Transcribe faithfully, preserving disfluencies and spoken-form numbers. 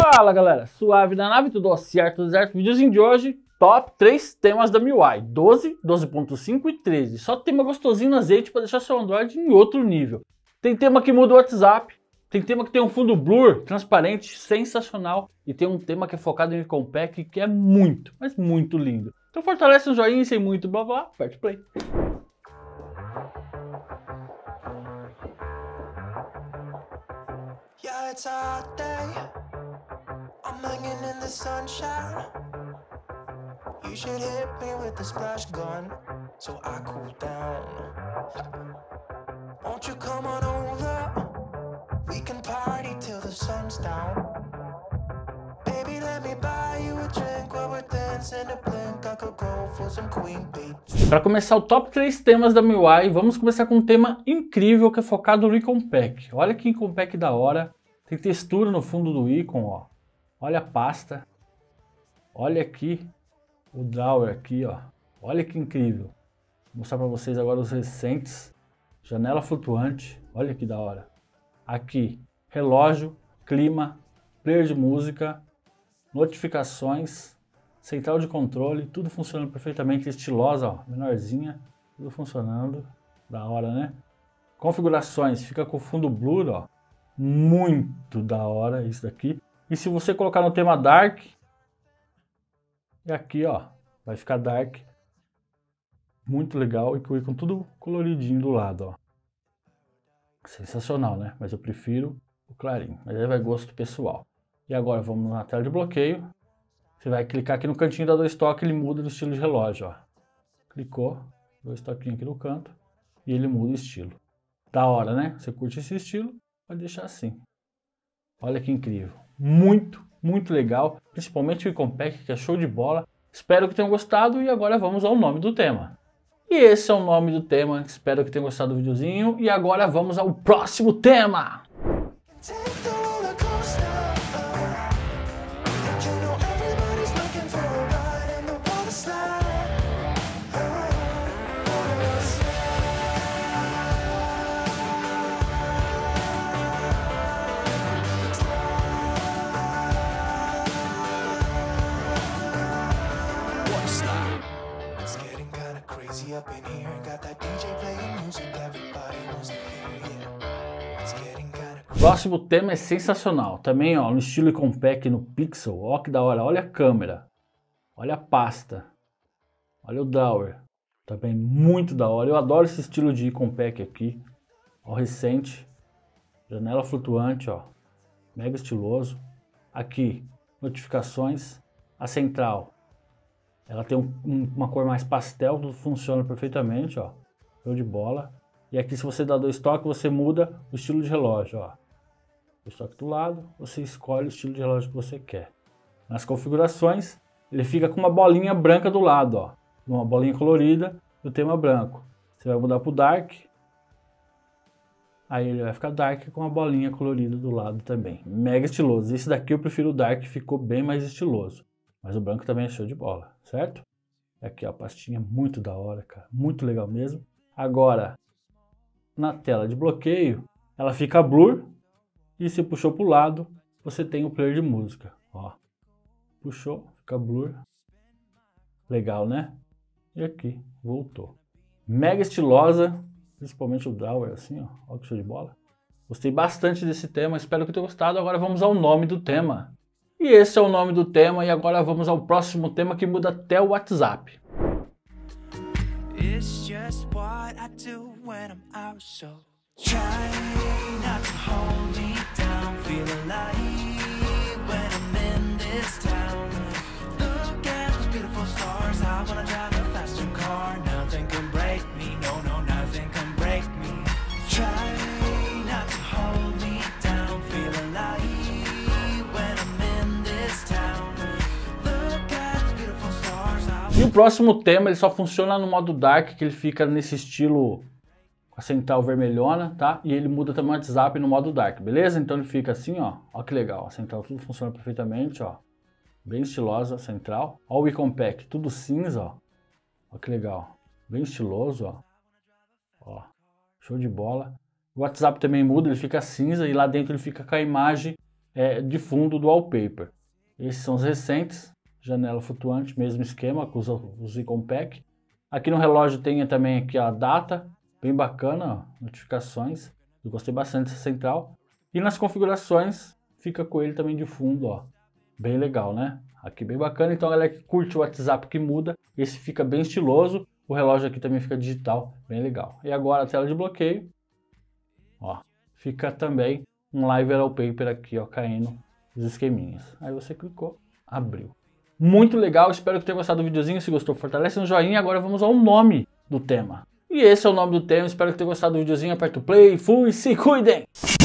Fala galera, suave na nave, tudo certo, tudo certo? Videozinho de hoje, top três temas da M I U I, doze, doze ponto cinco e treze. Só tema gostosinho no azeite para deixar seu Android em outro nível. Tem tema que muda o WhatsApp, tem tema que tem um fundo blur, transparente, sensacional. E tem um tema que é focado em Compact que é muito, mas muito lindo. Então fortalece o joinha e sem muito blá blá, aperte play. Yeah, it's a hot day. I'm hanging in the sunshine. You should hit me with the splash gun so I cool down. Won't you come on over? We can party till the sun's down. Baby, let me buy you a drink while we're dancing a blink. I could go for some Queen Beats. Para começar o top três temas da M I U I, vamos começar com um tema incrível que é focado no Icon Pack. Olha que Icon Pack da hora. Tem textura no fundo do ícone, ó. Olha a pasta. Olha aqui o drawer aqui, ó. Olha que incrível. Vou mostrar para vocês agora os recentes. Janela flutuante. Olha que da hora. Aqui, relógio, clima, player de música, notificações, central de controle, tudo funcionando perfeitamente, estilosa, ó, menorzinha, tudo funcionando. Da hora, né? Configurações, fica com fundo blur, ó. Muito da hora isso daqui. E se você colocar no tema Dark, e aqui ó, vai ficar Dark. Muito legal e com o ícone tudo coloridinho do lado, ó. Sensacional, né? Mas eu prefiro o clarinho. Mas aí vai gosto pessoal. E agora vamos na tela de bloqueio. Você vai clicar aqui no cantinho da dois toques, ele muda no estilo de relógio, ó. Clicou, dois toquinhos aqui no canto e ele muda o estilo. Da hora, né? Você curte esse estilo? Pode deixar assim. Olha que incrível. Muito, muito legal. Principalmente o Icon Pack, que é show de bola. Espero que tenham gostado e agora vamos ao nome do tema. E esse é o nome do tema. Espero que tenham gostado do videozinho. E agora vamos ao próximo tema. Up in here, got that D J playing music, everybody wants to hear, yeah. It's getting kinda O próximo tema é sensacional. Também, ó, no estilo Icon Pack no Pixel. Ó que da hora. Olha a câmera. Olha a pasta. Olha o drawer. Também muito da hora. Eu adoro esse estilo de Icon Pack aqui. Ó, recente. Janela flutuante, ó. Mega estiloso. Aqui, notificações. A central. Ela tem um, um, uma cor mais pastel, tudo funciona perfeitamente, ó. Show de bola. E aqui se você dá dois toques, você muda o estilo de relógio, ó. Dois toques do lado, você escolhe o estilo de relógio que você quer. Nas configurações, ele fica com uma bolinha branca do lado, ó. Uma bolinha colorida do tema branco. Você vai mudar para o Dark. Aí ele vai ficar Dark com uma bolinha colorida do lado também. Mega estiloso. Esse daqui eu prefiro o Dark, ficou bem mais estiloso. Mas o branco também é show de bola, certo? Aqui ó, a pastinha muito da hora, cara. Muito legal mesmo. Agora, na tela de bloqueio, ela fica blur. E se puxou para o lado, você tem o player de música. Ó, puxou, fica blur. Legal, né? E aqui, voltou. Mega estilosa, principalmente o drawer assim, ó. Olha que show de bola. Gostei bastante desse tema, espero que tenham gostado. Agora vamos ao nome do tema. E esse é o nome do tema, e agora vamos ao próximo tema que muda até o WhatsApp. It's just what I do when I'm out, so try not to hold me down, feel alive when I'm in this town. Look at those beautiful stars, I wanna drive a faster car. Nothing can break me, no, no, nothing can break me. Try not to hold me down, feel alive. E o próximo tema ele só funciona no modo Dark, que ele fica nesse estilo com a central vermelhona, tá? E ele muda também o WhatsApp no modo Dark, beleza? Então ele fica assim, ó. Ó que legal, a central tudo funciona perfeitamente, ó. Bem estilosa a central. Ó o Icon Pack, tudo cinza, ó. Ó que legal, bem estiloso, ó. Ó, show de bola. O WhatsApp também muda, ele fica cinza e lá dentro ele fica com a imagem é, de fundo do wallpaper. Esses são os recentes, janela flutuante, mesmo esquema, que usa os Icon Pack. Aqui no relógio tem também aqui a data, bem bacana, ó, notificações. Eu gostei bastante dessa central. E nas configurações, fica com ele também de fundo, ó. Bem legal, né? Aqui bem bacana. Então a galera que curte o WhatsApp que muda, esse fica bem estiloso. O relógio aqui também fica digital, bem legal. E agora a tela de bloqueio, ó, fica também um Live Wallpaper aqui, ó, caindo os esqueminhas. Aí você clicou, abriu. Muito legal, espero que tenha gostado do videozinho. Se gostou, fortalece no joinha. Agora vamos ao nome do tema. E esse é o nome do tema, espero que tenha gostado do videozinho. Aperta o play, fui, se cuidem!